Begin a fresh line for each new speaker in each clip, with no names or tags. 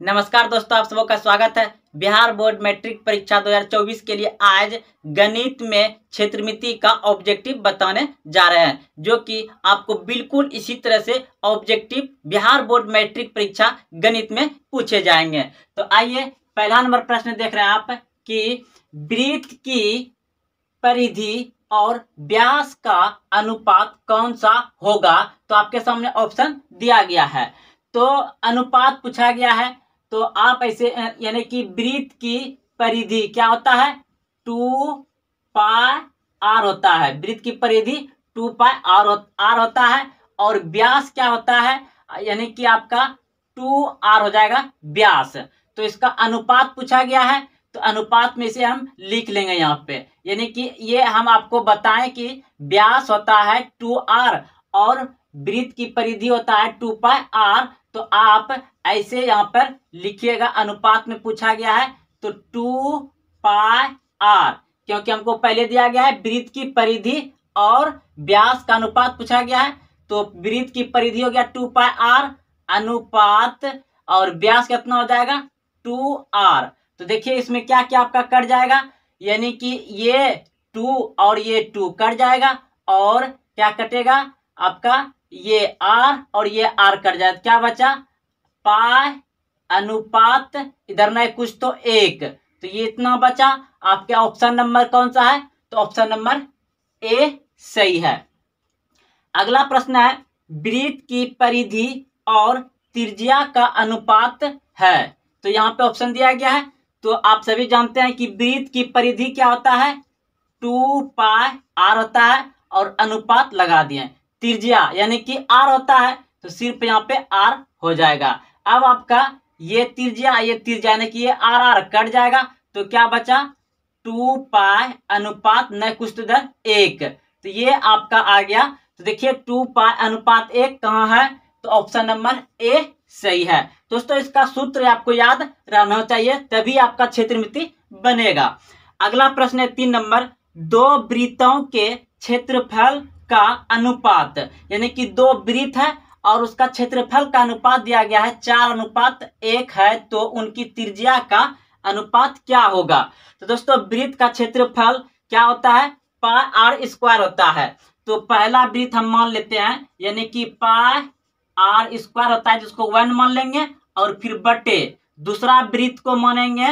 नमस्कार दोस्तों, आप सबों का स्वागत है। बिहार बोर्ड मैट्रिक परीक्षा 2024 के लिए आज गणित में क्षेत्रमिति का ऑब्जेक्टिव बताने जा रहे हैं, जो कि आपको बिल्कुल इसी तरह से ऑब्जेक्टिव बिहार बोर्ड मैट्रिक परीक्षा गणित में पूछे जाएंगे। तो आइए, पहला नंबर प्रश्न देख रहे हैं आप कि वृत्त की परिधि और व्यास का अनुपात कौन सा होगा। तो आपके सामने ऑप्शन दिया गया है, तो अनुपात पूछा गया है। तो आप ऐसे यानी कि वृत्त की परिधि क्या होता है, 2πr होता है। वृत्त की परिधि 2πr होता है और व्यास क्या होता है, यानी कि आपका 2r हो जाएगा व्यास। तो इसका अनुपात पूछा गया है, तो अनुपात में से हम लिख लेंगे यहाँ पे, यानी कि ये हम आपको बताएं कि व्यास होता है 2r और वृत्त की परिधि होता है 2πr। तो आप ऐसे यहाँ पर लिखिएगा, अनुपात में पूछा गया है तो 2πr, क्योंकि हमको पहले दिया गया है वृत्त की परिधि और व्यास का अनुपात पूछा गया है। तो वृत्त की परिधि हो गया 2πr, अनुपात और व्यास कितना हो जाएगा 2r। तो देखिए इसमें क्या क्या आपका कट जाएगा, यानी कि ये 2 और ये 2 कट जाएगा और क्या कटेगा आपका, ये r और ये r कट जाएगा। क्या बचा, पाई अनुपात, इधर नहीं कुछ तो 1, तो ये इतना बचा। आपका ऑप्शन नंबर कौन सा है, तो ऑप्शन नंबर ए सही है। अगला प्रश्न है, वृत्त की परिधि और त्रिज्या का अनुपात है। तो यहाँ पे ऑप्शन दिया गया है, तो आप सभी जानते हैं कि वृत्त की परिधि क्या होता है, 2πr होता है और अनुपात लगा दिए। त्रिज्या यानी कि r होता है, तो सिर्फ यहाँ पे r हो जाएगा। अब आपका ये त्रिज्या यानी कि ये r कट जाएगा, तो क्या बचा 2π अनुपात न कुछ तो इधर 1, तो ये आपका आ गया। तो देखिए 2π अनुपात 1 कहाँ है, तो ऑप्शन नंबर ए सही है। दोस्तों इसका सूत्र आपको याद रहना चाहिए, तभी आपका क्षेत्रमिति बनेगा। अगला प्रश्न है 3 नंबर, दो वृत्तों के क्षेत्रफल का अनुपात, यानी कि दो वृत्त है और उसका क्षेत्रफल का अनुपात दिया गया है 4:1 है, तो उनकी त्रिज्या का अनुपात क्या होगा। तो दोस्तों वृत्त का क्षेत्रफल क्या होता है, πr² होता है। तो पहला वृत्त हम मान लेते हैं, यानी कि πr² होता है, जिसको 1 मान लेंगे और फिर बटे दूसरा वृत्त को मानेंगे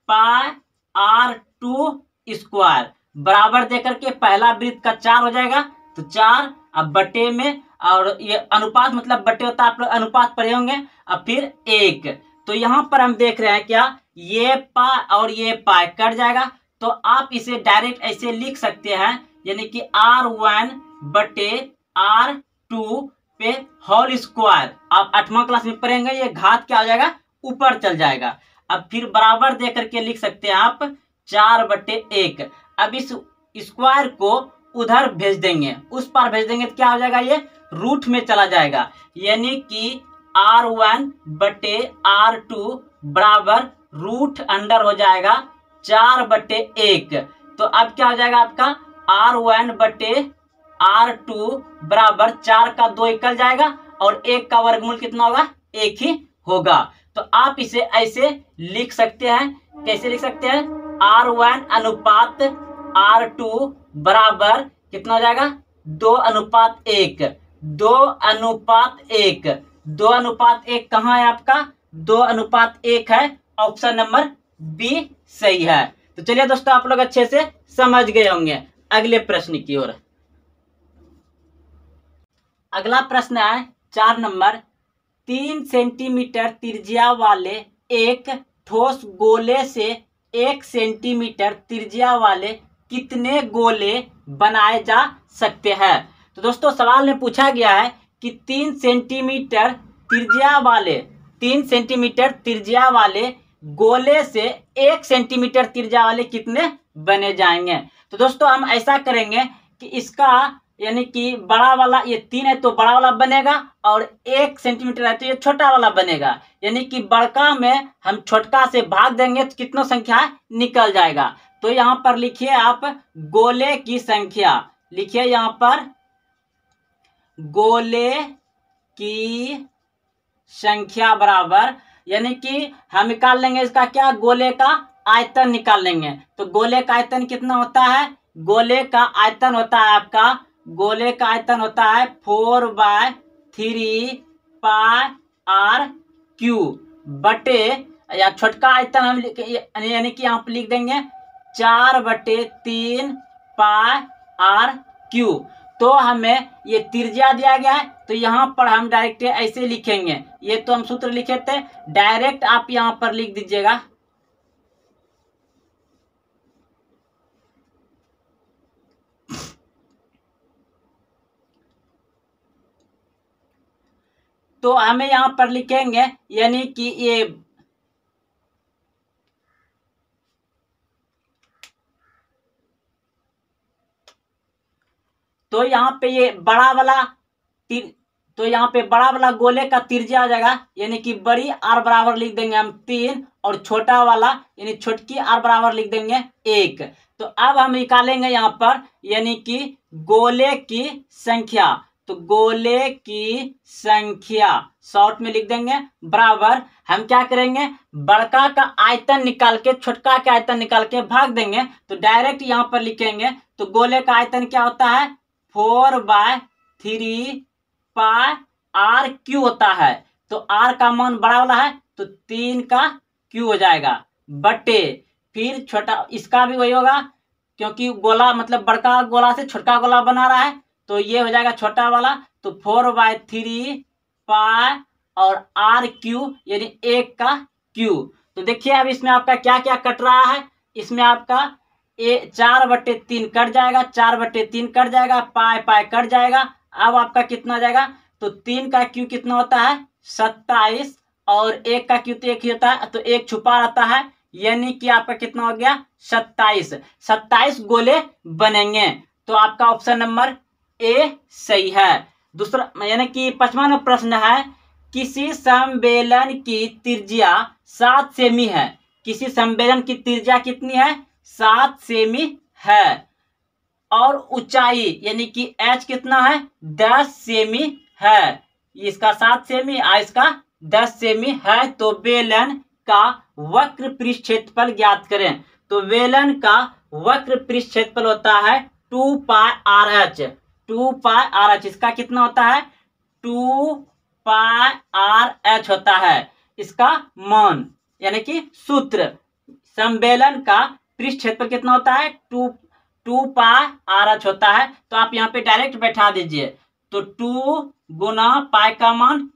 πr² बराबर देकर के पहला वृत्त का 4 हो जाएगा, तो 4 अब बटे में, और ये अनुपात मतलब बटे होता है, आप लोग अनुपात पढ़े होंगे। अब फिर 1, तो यहाँ पर हम देख रहे हैं क्या, ये पा और ये पाई कट जाएगा, तो आप इसे डायरेक्ट ऐसे लिख सकते हैं, यानी कि r1 बटे r2 पे होल स्क्वायर। आप 8वां क्लास में पढ़ेंगे, ये घात क्या हो जाएगा, ऊपर चल जाएगा। अब फिर बराबर दे करके लिख सकते हैं आप 4/1। अब इस स्क्वायर को उधर भेज देंगे, उस पार भेज देंगे, तो क्या हो जाएगा, ये रूट में चला जाएगा, यानी कि r1 बटे r2 बराबर रूट अंडर हो जाएगा 4/1। तो अब क्या हो जाएगा आपका, r1 बटे r2 बराबर 4 का 2 निकल जाएगा और 1 का वर्गमूल कितना होगा, 1 ही होगा। तो आप इसे ऐसे लिख सकते हैं, कैसे लिख सकते हैं, r1 अनुपात r2 बराबर कितना हो जाएगा, 2:1, 2:1, 2:1 कहाँ है आपका, 2:1 है, ऑप्शन नंबर बी सही है। तो चलिए दोस्तों, आप लोग अच्छे से समझ गए होंगे। अगले प्रश्न की ओर। अगला प्रश्न है 4 नंबर, 3 सेंटीमीटर त्रिज्या वाले एक ठोस गोले से 1 सेंटीमीटर त्रिज्या वाले कितने गोले बनाए जा सकते हैं। तो दोस्तों सवाल में पूछा गया है कि 3 सेंटीमीटर त्रिज्या वाले गोले से 1 सेंटीमीटर त्रिज्या वाले कितने बने जाएंगे। तो दोस्तों हम ऐसा करेंगे कि इसका यानी कि बड़ा वाला, ये 3 है तो बड़ा वाला बनेगा, और 1 सेंटीमीटर है तो ये छोटा वाला बनेगा, यानी कि बड़का में हम छोटका से भाग देंगे तो कितना संख्या निकल जाएगा। तो यहाँ पर लिखिए आप गोले की संख्या, लिखिए यहाँ पर गोले की संख्या बराबर यानी कि हम निकाल लेंगे इसका क्या, गोले का आयतन निकाल लेंगे। तो गोले का आयतन कितना होता है, गोले का आयतन होता है आपका, गोले का आयतन होता है 4/3 पाई आर क्यू बटे, या छोटका आयतन हम यानी कि यहाँ पे लिख देंगे 4/3 पाई आर क्यू। तो हमें ये त्रिज्या दिया गया है, तो यहाँ पर हम डायरेक्ट ऐसे लिखेंगे, ये तो हम सूत्र लिखे थे, डायरेक्ट आप यहाँ पर लिख दीजिएगा। तो हमें यहाँ पर लिखेंगे यानी कि ये तो यहाँ पे ये बड़ा वाला तो यहाँ पे बड़ा वाला गोले का त्रिज्या आ जाएगा, यानी कि बड़ी आर बराबर लिख देंगे हम 3, और छोटा वाला यानी छोटकी आर बराबर लिख देंगे 1। तो अब हम निकालेंगे यहाँ पर यानी कि गोले की संख्या। तो गोले की संख्या शॉर्ट में लिख देंगे बराबर, हम क्या करेंगे, बड़का का आयतन निकाल के छोटका का आयतन निकाल के भाग देंगे। तो डायरेक्ट यहाँ पर लिखेंगे, तो गोले का आयतन क्या होता है 4/3 पाई आर क्यू होता है। तो आर का मान बड़ा वाला है तो 3 का क्यू हो जाएगा, बटे फिर छोटा, इसका भी वही होगा क्योंकि गोला मतलब बड़का गोला से छोटा गोला बना रहा है, तो ये हो जाएगा छोटा वाला। तो 4/3 पाई और आर क्यू यानी 1 का क्यू। तो देखिए अब इसमें आपका क्या क्या कट रहा है, इसमें आपका 4/3 कट जाएगा, 4/3 कट जाएगा, पाई पाई कट जाएगा। अब आपका कितना जाएगा, तो 3 का क्यू कितना होता है 27, और 1 का क्यू तो 1 ही होता है, तो 1 छुपा रहता है, यानी कि आपका कितना हो गया 27 गोले बनेंगे। तो आपका ऑप्शन नंबर ए सही है। दूसरा यानी कि 55वां प्रश्न है, किसी सम्मेलन की त्रिज्या 7 सेमी है, किसी सम्मेलन की त्रिज्या कितनी है 7 सेमी है, और ऊंचाई यानी कि h कितना है 10 सेमी है, इसका 7 सेमी और इसका 10 सेमी है। तो बेलन का वक्र पृष्ठ क्षेत्रफल ज्ञात करें। तो बेलन का वक्र पृष्ठ क्षेत्रफल होता है 2 pi R H, 2 pi R H, इसका कितना होता है 2 पाई आर एच होता है इसका मान, यानी कि सूत्र सम्मेलन का पृष्ठ क्षेत्रफल कितना होता है 2 पाई आर एच होता है। तो आप यहाँ पे डायरेक्ट बैठा दीजिए, तो 2 गुना पाई का मान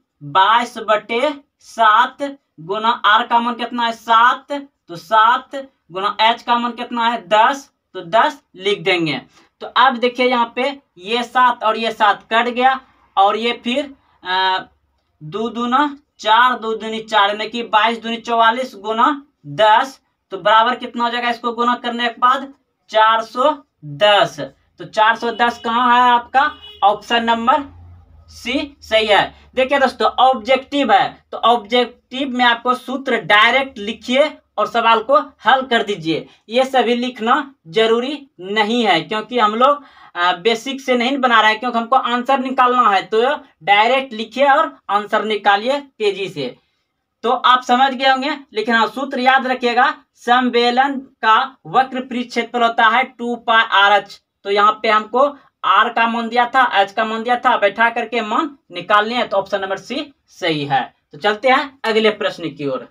22/7 गुना आर का मान कितना है 7, तो 7 गुना एच का मान कितना है 10, तो 10 लिख देंगे। तो अब देखिए यहाँ पे ये 7 और ये 7 कट गया, और ये फिर 2 दूना 4, 2 दूनी 4 यानी कि 22 दूनी 44 गुना 10, तो बराबर कितना हो जाएगा, इसको गुना करने के बाद 410। तो 410 कहाँ है आपका, ऑप्शन नंबर सी सही है। देखिए दोस्तों ऑब्जेक्टिव है, तो ऑब्जेक्टिव में आपको सूत्र डायरेक्ट लिखिए और सवाल को हल कर दीजिए। ये सभी लिखना जरूरी नहीं है क्योंकि हम लोग बेसिक से नहीं बना रहे हैं, क्योंकि हमको आंसर निकालना है। तो डायरेक्ट लिखिए और आंसर निकालिए तेजी से। तो आप समझ गए होंगे, लेकिन हाँ सूत्र याद रखिएगा, सम्मेलन का वक्र पृष्ठ क्षेत्रफल होता है 2 पाई आर एच। तो यहाँ पे हमको आर का मान दिया था, एच का मान दिया था, बैठा करके मान निकालने हैं। तो ऑप्शन नंबर सी सही है। तो चलते हैं अगले प्रश्न की ओर।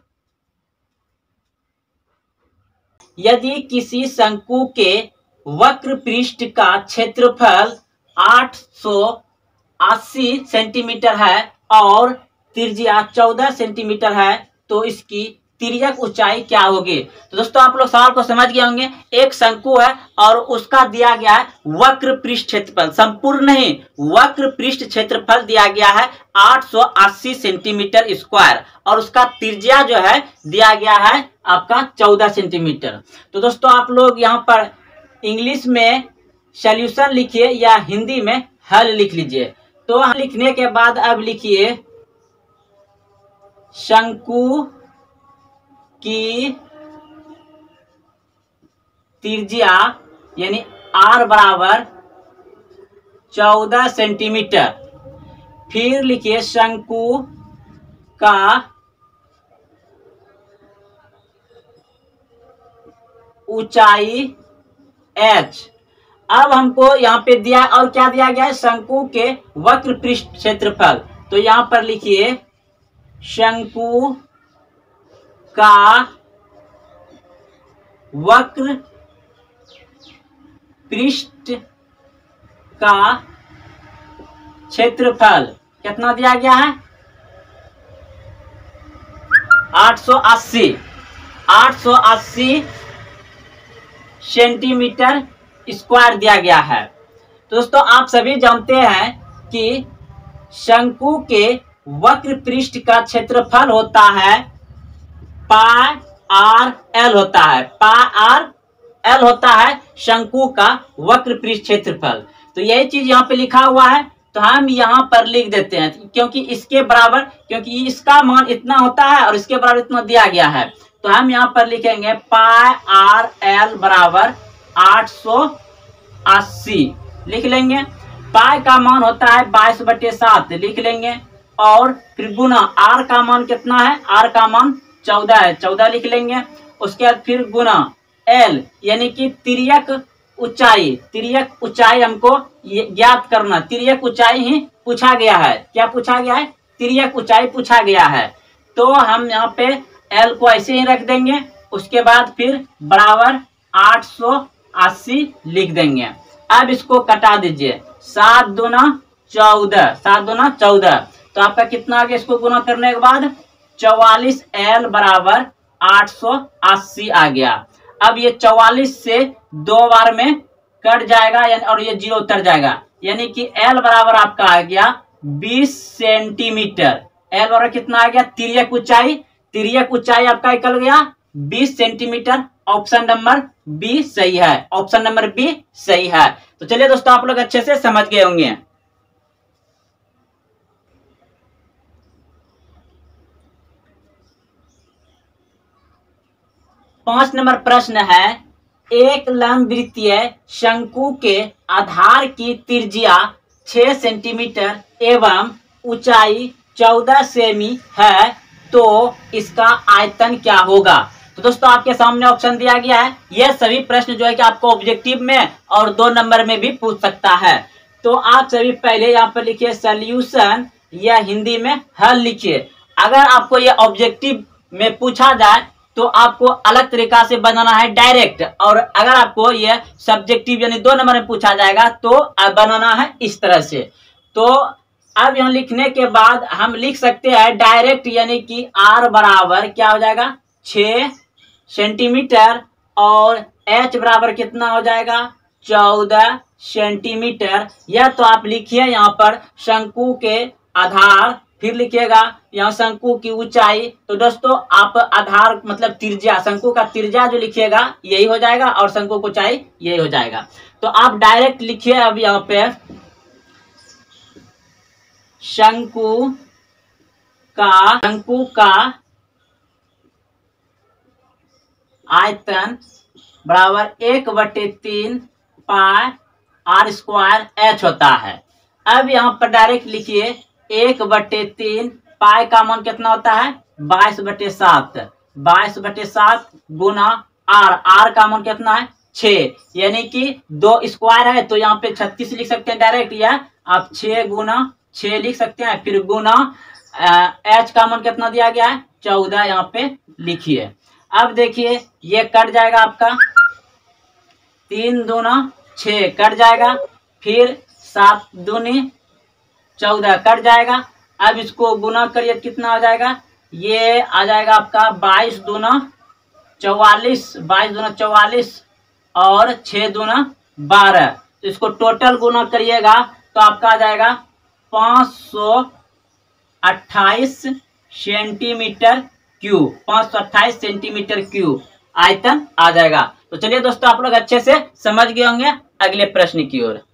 यदि किसी शंकु के वक्र पृष्ठ का क्षेत्रफल 880 सेंटीमीटर है और त्रिज्या 14 सेंटीमीटर है, तो इसकी तिर्यक ऊंचाई क्या होगी। तो दोस्तों आप लोग सवाल को समझ गए होंगे, एक शंकु है और उसका दिया गया है वक्र पृष्ठ क्षेत्रफल, संपूर्ण नहीं वक्र पृष्ठ क्षेत्रफल दिया गया है 880 सेंटीमीटर स्क्वायर, और उसका त्रिज्या जो है दिया गया है आपका 14 सेंटीमीटर। तो दोस्तों आप लोग यहाँ पर इंग्लिश में सॉल्यूशन लिखिए या हिंदी में हल लिख लीजिए। तो लिखने के बाद अब लिखिए शंकु की त्रिज्या यानी r बराबर 14 सेंटीमीटर। फिर लिखिए शंकु का ऊंचाई h। अब हमको यहाँ पे दिया और क्या दिया गया है, शंकु के वक्र पृष्ठ क्षेत्रफल। तो यहाँ पर लिखिए शंकु का वक्र पृष्ठ का क्षेत्रफल कितना दिया गया है, 880 सेंटीमीटर स्क्वायर दिया गया है। तो दोस्तों आप सभी जानते हैं कि शंकु के वक्र पृष्ठ का क्षेत्रफल होता है पाई आर एल होता है, पाई आर एल होता है शंकु का वक्र पृष्ठ क्षेत्रफल। तो यही चीज यहाँ पे लिखा हुआ है, तो हम यहाँ पर लिख देते हैं क्योंकि इसके बराबर, क्योंकि इसका मान इतना होता है और इसके बराबर इतना दिया गया है। तो हम यहाँ पर लिखेंगे पाई आर एल बराबर 880 लिख लेंगे। पाई का मान होता है 22/7 लिख लेंगे, और फिर गुना आर का मान कितना है, आर का मान 14 है, 14 लिख लेंगे। उसके बाद फिर गुना एल यानी कि तिर्यक ऊंचाई, तिर्यक ऊंचाई हमको ज्ञात करना, तिर्यक ऊंचाई ही पूछा गया है। क्या पूछा गया है, तिर्यक ऊंचाई पूछा गया है। तो हम यहाँ पे एल को ऐसे ही रख देंगे, उसके बाद फिर बराबर 880 लिख देंगे। अब इसको कटा दीजिए, 7 दूना 14, 7 दूना 14, तो आपका कितना आ गया, इसको गुना करने के बाद 44 एल बराबर 880 आ गया। अब ये 44 से 2 बार में कट जाएगा और ये 0 उतर जाएगा, यानी कि एल बराबर आपका आ गया 20 सेंटीमीटर। एल बराबर कितना आ गया, तिर्यक ऊंचाई, तिर्यक ऊंचाई आपका निकल गया 20 सेंटीमीटर। ऑप्शन नंबर बी सही है, ऑप्शन नंबर बी सही है। तो चलिए दोस्तों आप लोग अच्छे से समझ गए होंगे। पांच नंबर प्रश्न है, एक लंबवृत्तीय शंकु के आधार की त्रिज्या 6 सेंटीमीटर एवं ऊंचाई 14 सेमी है, तो इसका आयतन क्या होगा। तो दोस्तों आपके सामने ऑप्शन दिया गया है। यह सभी प्रश्न जो है कि आपको ऑब्जेक्टिव में और 2 नंबर में भी पूछ सकता है। तो आप सभी पहले यहाँ पर लिखिए सॉल्यूशन, या हिंदी में हल लिखिए। अगर आपको यह ऑब्जेक्टिव में पूछा जाए तो आपको अलग तरीका से बनाना है डायरेक्ट, और अगर आपको यह सब्जेक्टिव यानी 2 नंबर में पूछा जाएगा तो बनाना है इस तरह से। तो अब यहाँ लिखने के बाद हम लिख सकते हैं डायरेक्ट, यानी कि आर बराबर क्या हो जाएगा 6 सेंटीमीटर, और एच बराबर कितना हो जाएगा 14 सेंटीमीटर। या तो आप लिखिए यहाँ पर शंकु के आधार, फिर लिखिएगा यहाँ शंकु की ऊंचाई। तो दोस्तों आप आधार मतलब त्रिज्या, शंकु का त्रिज्या जो लिखिएगा यही हो जाएगा, और शंकु की ऊंचाई यही हो जाएगा। तो आप डायरेक्ट लिखिए अब यहाँ पे शंकु का आयतन बराबर 1/3 पाई आर स्क्वायर एच होता है। अब यहाँ पर डायरेक्ट लिखिए 1/3 पाई का मान कितना होता है 22/7, 22/7 गुना आर, आर का मान कितना है 6, यानी कि 2 स्क्वायर है तो यहाँ पे 36 लिख सकते हैं डायरेक्ट, या आप 6 गुना 6 लिख सकते हैं। फिर गुना एच का मान कितना दिया गया है 14, यहाँ पे लिखिए। अब देखिए ये कट जाएगा आपका, 3 दूना 6 कट जाएगा, फिर 7 दूनी 14 कट जाएगा। अब इसको गुना करिए कितना आ जाएगा, ये आ जाएगा आपका 22 दूना 44, 22 दूना 44 और 6 दूना 12। तो इसको टोटल गुना करिएगा तो आपका आ जाएगा 528 सेंटीमीटर क्यूब, 528 सेंटीमीटर क्यूब आयतन आ जाएगा। तो चलिए दोस्तों आप लोग अच्छे से समझ गए होंगे। अगले प्रश्न की ओर